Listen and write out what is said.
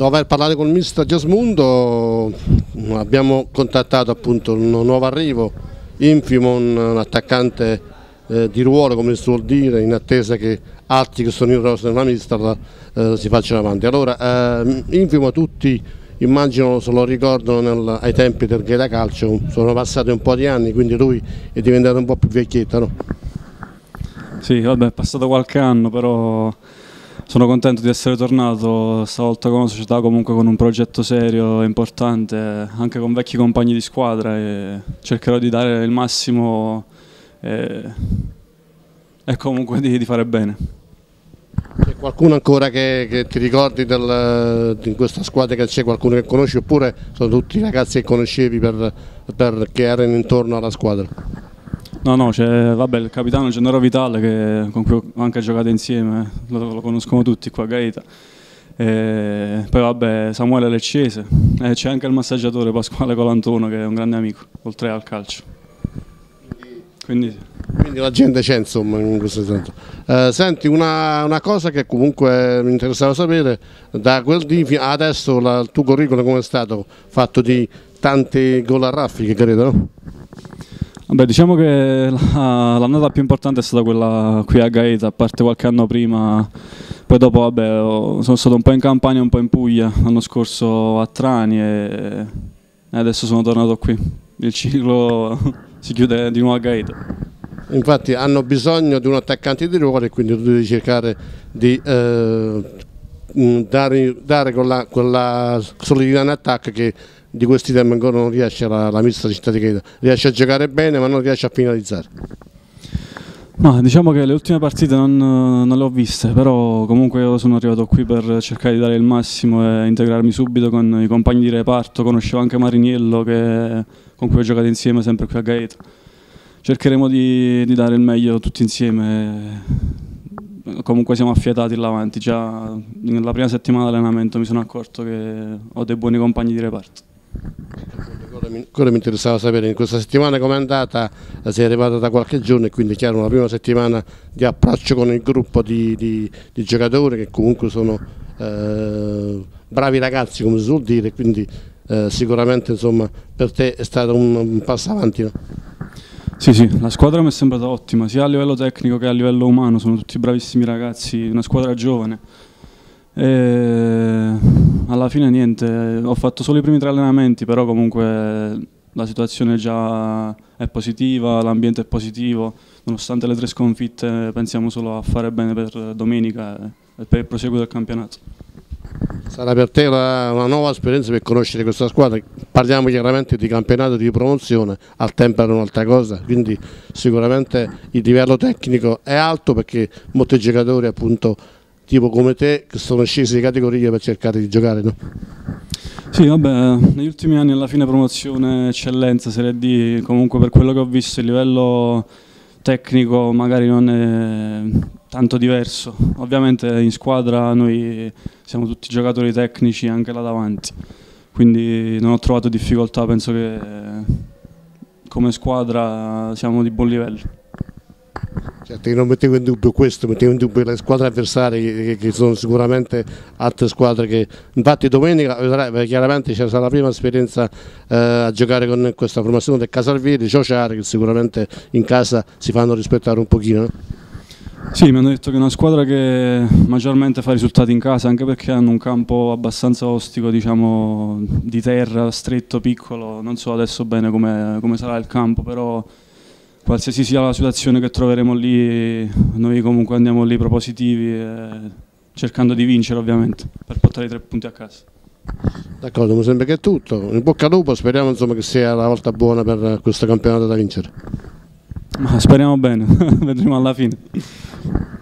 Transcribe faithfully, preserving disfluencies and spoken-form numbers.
Dopo aver parlato con il mister Giasmundo abbiamo contattato appunto un nuovo arrivo, Infimon, un attaccante eh, di ruolo, come si vuol dire, in attesa che altri che sono in rosa nella mister eh, si facciano avanti. Allora, eh, Infimo tutti immagino se lo ricordano nel, ai tempi del Gaeta Calcio, sono passati un po' di anni, quindi lui è diventato un po' più vecchietto, no? Sì, vabbè, è passato qualche anno, però sono contento di essere tornato stavolta con una società, comunque con un progetto serio e importante, anche con vecchi compagni di squadra, e cercherò di dare il massimo e, e comunque di, di fare bene. C'è qualcuno ancora che, che ti ricordi del, in questa squadra, che c'è qualcuno che conosci, oppure sono tutti ragazzi che conoscevi per, per, che erano intorno alla squadra? No, no, c'è vabbè, il capitano Gennaro Vitale, che, con cui ho anche giocato insieme, lo, lo conoscono tutti qua a Gaeta. E poi vabbè, Samuele Leccese, e c'è anche il massaggiatore Pasquale Colantuono, che è un grande amico, oltre al calcio. Quindi, Quindi la gente c'è, insomma, in questo senso. Eh, senti, una, una cosa che comunque mi interessava sapere, da quel di adesso la, il tuo curriculum come è stato? Fatto di tanti gol a raffiche, credo, no? Vabbè, diciamo che l'annata più importante è stata quella qui a Gaeta, a parte qualche anno prima. Poi dopo vabbè, sono stato un po' in Campania e un po' in Puglia, l'anno scorso a Trani, e adesso sono tornato qui. Il ciclo si chiude di nuovo a Gaeta. Infatti hanno bisogno di un attaccante di ruolo, e quindi tu devi cercare di eh, dare, dare quella, quella solidità in attacco che di questi tempi ancora non riesce la, la mister città di Gaeta. Riesce a giocare bene ma non riesce a finalizzare. No, diciamo che le ultime partite non, non le ho viste, però comunque io sono arrivato qui per cercare di dare il massimo e integrarmi subito con i compagni di reparto. Conoscevo anche Mariniello, che, con cui ho giocato insieme sempre qui a Gaeta. Cercheremo di, di dare il meglio tutti insieme, comunque siamo affiatati là avanti. Già nella prima settimana di allenamento mi sono accorto che ho dei buoni compagni di reparto. Ancora mi interessava sapere in questa settimana com'è andata, sei arrivata da qualche giorno, e quindi chiaro una prima settimana di approccio con il gruppo di, di, di giocatori che comunque sono eh, bravi ragazzi, come si suol dire, quindi eh, sicuramente insomma per te è stato un, un passo avanti, no? Sì, sì, la squadra mi è sembrata ottima, sia a livello tecnico che a livello umano, sono tutti bravissimi ragazzi, una squadra giovane. E alla fine niente, ho fatto solo i primi tre allenamenti, però comunque la situazione già è positiva, l'ambiente è positivo, nonostante le tre sconfitte pensiamo solo a fare bene per domenica e per il proseguo del campionato. Sarà per te una, una nuova esperienza per conoscere questa squadra. Parliamo chiaramente di campionato di promozione, al tempo era un'altra cosa, quindi sicuramente il livello tecnico è alto, perché molti giocatori appunto tipo come te che sono scesi di categoria per cercare di giocare, no? Sì, vabbè, negli ultimi anni alla fine promozione, eccellenza, Serie D, comunque per quello che ho visto il livello tecnico magari non è tanto diverso. Ovviamente in squadra noi siamo tutti giocatori tecnici anche là davanti, quindi non ho trovato difficoltà, penso che come squadra siamo di buon livello. Certo, io non mettevo in dubbio questo, mettevo in dubbio le squadre avversarie, che, che sono sicuramente altre squadre che, infatti domenica chiaramente c'è stata la prima esperienza eh, a giocare con questa formazione del Casalvieri, Ciociare, che sicuramente in casa si fanno rispettare un pochino, no? Sì, mi hanno detto che è una squadra che maggiormente fa risultati in casa, anche perché hanno un campo abbastanza ostico, diciamo di terra, stretto, piccolo. Non so adesso bene come, come sarà il campo, però qualsiasi sia la situazione che troveremo lì, noi comunque andiamo lì propositivi, e cercando di vincere ovviamente, per portare i tre punti a casa. D'accordo, mi sembra che è tutto. In bocca al lupo, speriamo insomma che sia la volta buona per questo campionato da vincere. Ma speriamo bene, vedremo alla fine.